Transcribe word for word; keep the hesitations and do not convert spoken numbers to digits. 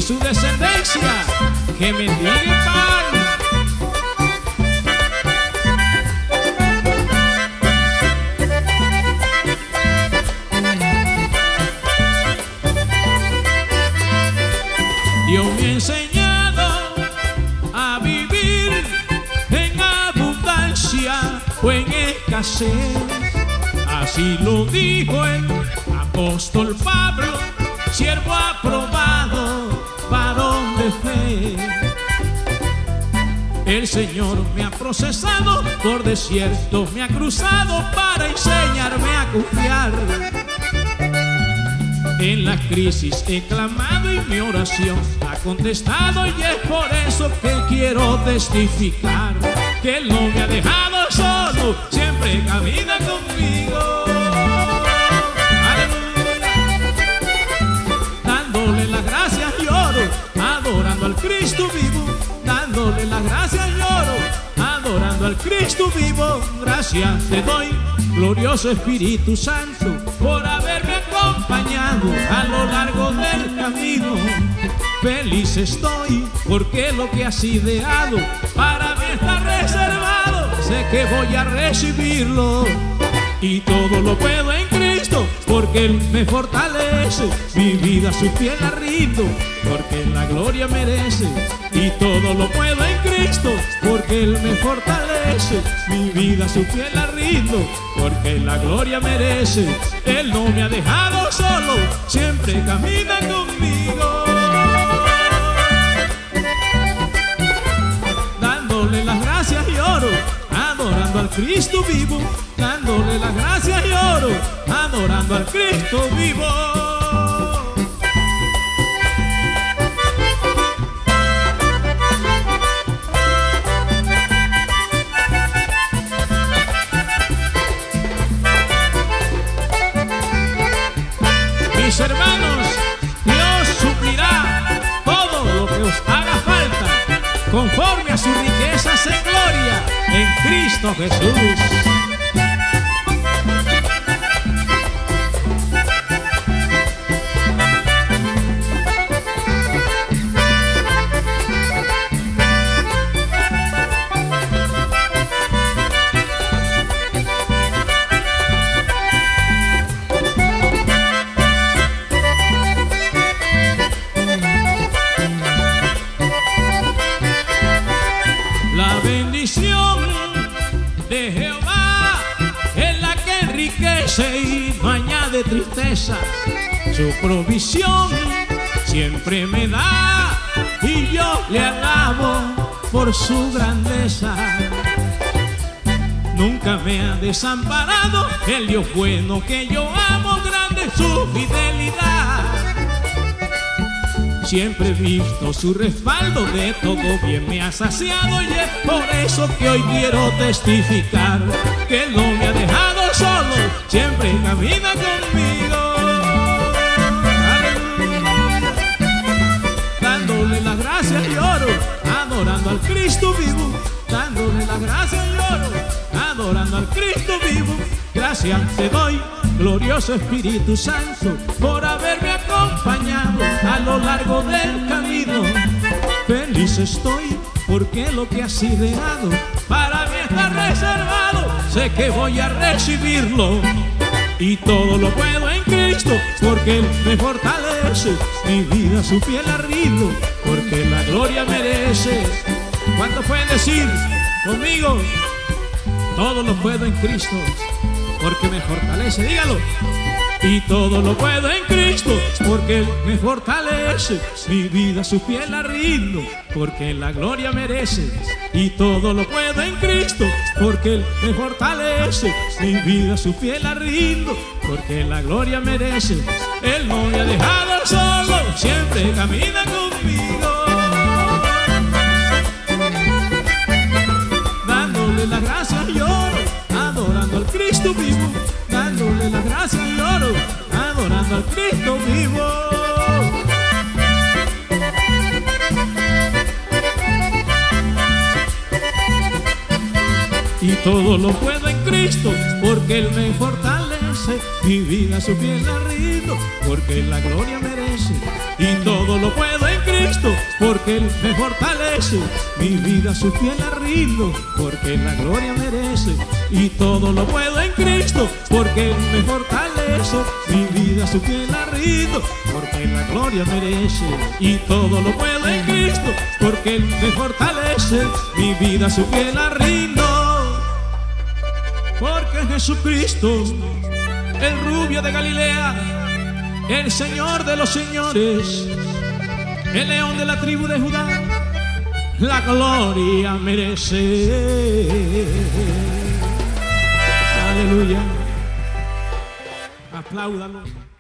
y su descendencia que mendigue pan. Dios me ha enseñado a vivir en abundancia o en escasez. Así lo dijo el apóstol Pablo, siervo aprobado, varón de fe. El Señor me ha procesado por desierto, me ha cruzado para enseñarme a confiar. En la crisis he clamado y mi oración ha contestado, y es por eso que quiero testificar que Él no me ha dejado solo, siempre camina conmigo. Aleluya. Dándole las gracias lloro, adorando al Cristo vivo. Dándole las gracias lloro, adorando al Cristo vivo. Gracias te doy, glorioso Espíritu Santo, por haberme acompañado a lo largo del camino. Feliz estoy porque lo que has ideado para mí está reservado. Sé que voy a recibirlo y todo lo puedo en Cristo, porque Él me fortalece. Mi vida a sus pies la rindo, porque Él la gloria merece. Y todo lo puedo en Cristo, porque Él me fortalece. Mi vida a sus pies la rindo, porque Él la gloria merece. Él no me ha dejado solo, siempre camina conmigo. Dándole las gracias lloro, adorando al Cristo vivo. Dándole las gracias lloro, adorando al Cristo vivo. Mis hermanos, Dios suplirá todo lo que os haga falta, conforme a sus riquezas en gloria en Cristo Jesús. La bendición de Jehová es la que enriquece y no añade tristeza. Su provisión siempre me da y yo le alabo por su grandeza. Nunca me ha desamparado el Dios bueno que yo amo, grande su fidelidad. Siempre he visto su respaldo, de todo bien me ha saciado, y es por eso que hoy quiero testificar que Él no me ha dejado solo, siempre camina conmigo. Aleluya. Dándole las gracias lloro, adorando al Cristo vivo. Dándole las gracias lloro, adorando al Cristo vivo. Gracias te doy, glorioso Espíritu Santo, por haberme acompañado a lo largo del camino. Feliz estoy porque lo que has ideado para mí está reservado. Sé que voy a recibirlo y todo lo puedo en Cristo, porque Él me fortalece. Mi vida a su piel la rindo, porque la gloria merece. ¿Cuántos pueden decir conmigo? Todo lo puedo en Cristo, porque me fortalece. Dígalo. Y todo lo puedo en Cristo, porque Él me fortalece. Mi vida a sus pies la rindo, porque la gloria merece. Y todo lo puedo en Cristo, porque Él me fortalece. Mi vida a sus pies la rindo, porque la gloria merece. Él no me ha dejado solo, siempre camina conmigo. Dándole las gracias lloro, adorando al Cristo vivo. Dándole las gracias lloro, adorando al Cristo vivo. Y todo lo puedo en Cristo, porque Él me fortalece. Mi vida a su pies la rindo, porque la gloria merece. Y todo lo puedo en Cristo, Cristo, porque Él me fortalece. Mi vida a su pie la rindo, porque la gloria merece. Y todo lo puedo en Cristo, porque Él me fortalece. Mi vida a su pie la rindo, porque la gloria merece. Y todo lo puedo en Cristo, porque Él me fortalece. Mi vida a su pie la rindo, porque Jesucristo, el rubio de Galilea, el Señor de los señores, el león de la tribu de Judá, la gloria merece. Aleluya. Apláudalo.